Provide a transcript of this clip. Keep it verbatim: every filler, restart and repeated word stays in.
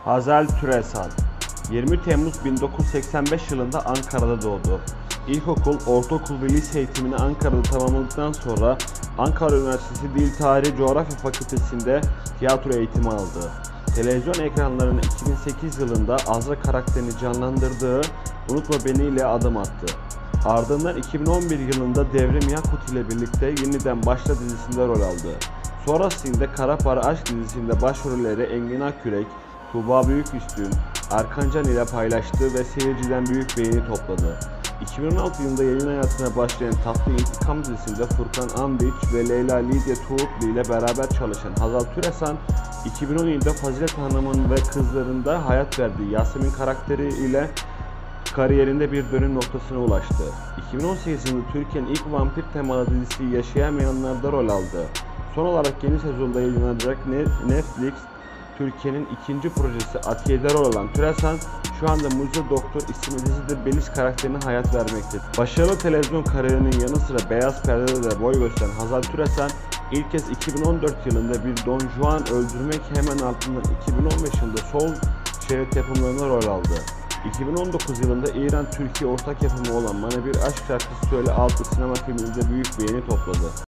Hazal Türesan, yirmi Temmuz bin dokuz yüz seksen beş yılında Ankara'da doğdu. İlkokul, ortaokul ve lise eğitimini Ankara'da tamamladıktan sonra Ankara Üniversitesi Dil Tarihi Coğrafya Fakültesi'nde tiyatro eğitimi aldı. Televizyon ekranlarına iki bin sekiz yılında Azra karakterini canlandırdığı Unutma Beni ile adım attı. Ardından iki bin on bir yılında Devrim Yakut ile birlikte Yeniden Başla dizisinde rol aldı. Sonrasında Kara Para Aşk dizisinde başrolleri Engin Akkürek, Tuğba Büyüküstün, Erkan Can ile paylaştı ve seyirciden büyük beğeni topladı. iki bin on altı yılında yayın hayatına başlayan Tatlı İntikam dizisinde Furkan Andiç ve Leyla Lidya Tuğutlu ile beraber çalışan Hazal Türesan, iki bin on yılında Fazilet Hanım'ın ve kızlarında hayat verdiği Yasemin karakteri ile kariyerinde bir dönüm noktasına ulaştı. iki bin on sekiz yılında Türkiye'nin ilk vampir temalı dizisi Yaşayamayanlar'da rol aldı. Son olarak yeni sezonda yayınlanacak Netflix Türkiye'nin ikinci projesi Atiye'de rol alan Türesan, şu anda Mucize Doktor isimli dizide Beliz karakterine hayat vermektedir. Başarılı televizyon kariyerinin yanı sıra beyaz perdede de boy gösteren Hazal Türesan, ilk kez iki bin on dört yılında bir Don Juan öldürmek hemen ardından iki bin on beş yılında Sol Şerit yapımlarında rol aldı. iki bin on dokuz yılında İran-Türkiye ortak yapımı olan Bana Bir Aşk Şarkısı Söyle adlı sinema filminde büyük beğeni topladı.